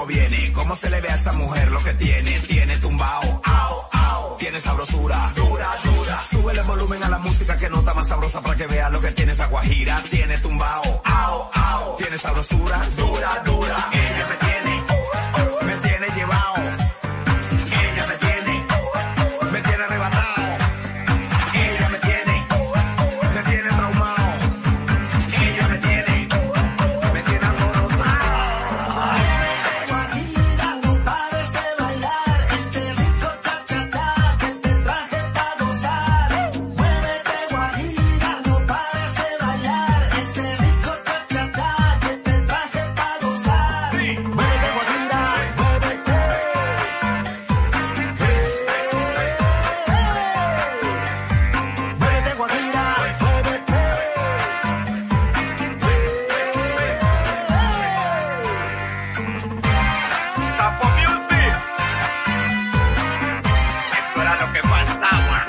viene. Cómo se le ve a esa mujer lo que tiene. Tiene tumbao, au, au. Tiene sabrosura, dura, dura. Súbele el volumen a la música que nota más sabrosa para que vea lo que tiene esa guajira. Tiene tumbao, au, au. Tiene sabrosura, dura, dura. Ella me tiene llevado. Ella me tiene arrebatado. Ella me tiene traumado. Ella me tiene alborotado. Guajira, no pares de bailar este rico cha-cha-cha que te traje pa' gozar. Muévete, guajira, no pares de bailar este rico cha-cha-cha que te traje pa' gozar. Muévete, guajira, muévete. Muévete, guajira, muévete. Tapo Music. Esto era lo que faltaba.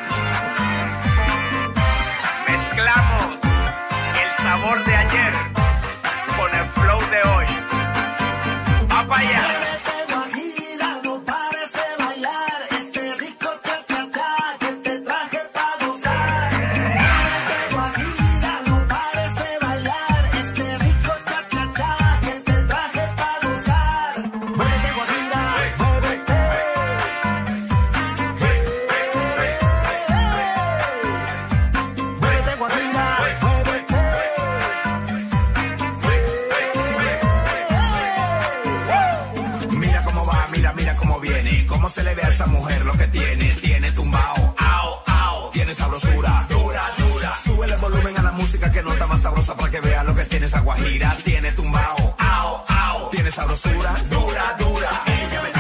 Mezclamos el sabor de ayer con el flow de hoy. ¡Va para allá! Muévete, guajira, no pares de bailar este rico cha-cha-cha que te traje pa' gozar. Muévete, guajira, no pares de bailar este rico cha-cha-cha que te traje pa' gozar. Muévete, guajira, muévete. Muévete, guajira, muévete. Mira cómo va, mira cómo viene. Cómo se le ve a esa mujer lo que tiene. Tiene tumbao, au, au. Tiene sabrosura, dura, dura. Súbele el volumen a la música que nota más sabrosa para que vea lo que tiene esa guajira. Tiene tumbao, au, au. Tiene sabrosura, dura, dura. Ella me